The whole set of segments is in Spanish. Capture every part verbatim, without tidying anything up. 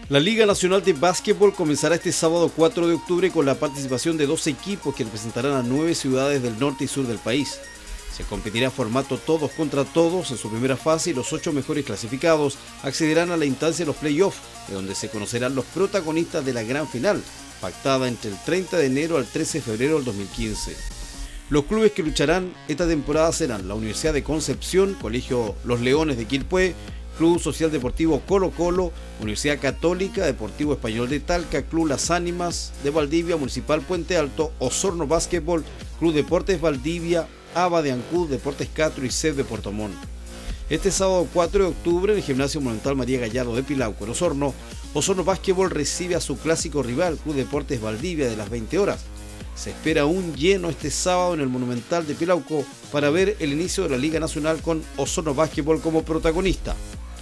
La Liga Nacional de Básquetbol comenzará este sábado cuatro de octubre con la participación de doce equipos que representarán a nueve ciudades del norte y sur del país. Se competirá formato todos contra todos en su primera fase y los ocho mejores clasificados accederán a la instancia de los playoffs, de donde se conocerán los protagonistas de la gran final, pactada entre el treinta de enero al trece de febrero del dos mil quince. Los clubes que lucharán esta temporada serán la Universidad de Concepción, Colegio Los Leones de Quilpué, Club Social Deportivo Colo Colo, Universidad Católica, Deportivo Español de Talca, Club Las Ánimas de Valdivia, Municipal Puente Alto, Osorno Básquetbol, Club Deportes Valdivia, ABA de Ancud, Deportes Catro y C E D de Puerto Montt. Este sábado cuatro de octubre en el Gimnasio Monumental María Gallardo de Pilauco, en Osorno, Osorno Básquetbol recibe a su clásico rival, Club Deportes Valdivia, de las veinte horas. Se espera un lleno este sábado en el Monumental de Pilauco para ver el inicio de la Liga Nacional con Osorno Básquetbol como protagonista.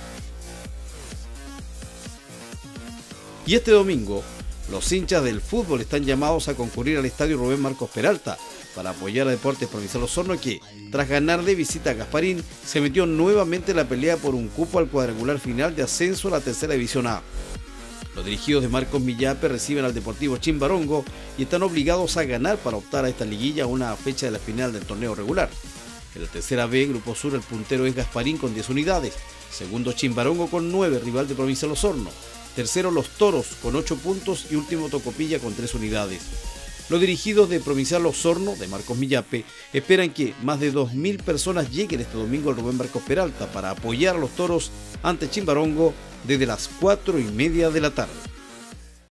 Y este domingo, los hinchas del fútbol están llamados a concurrir al estadio Rubén Marcos Peralta para apoyar a Deportes Provincial Osorno, que, tras ganar de visita a Gasparín, se metió nuevamente en la pelea por un cupo al cuadrangular final de ascenso a la tercera división A. Los dirigidos de Marcos Millape reciben al Deportivo Chimbarongo y están obligados a ganar para optar a esta liguilla a una fecha de la final del torneo regular. En la tercera B, Grupo Sur, el puntero es Gasparín con diez unidades, segundo Chimbarongo con nueve, rival de Provincial Osorno. Tercero Los Toros con ocho puntos y último Tocopilla con tres unidades. Los dirigidos de Provincial Osorno, de Marcos Millape, esperan que más de dos mil personas lleguen este domingo al Rubén Marcos Peralta para apoyar a los Toros ante Chimbarongo desde las cuatro y media de la tarde.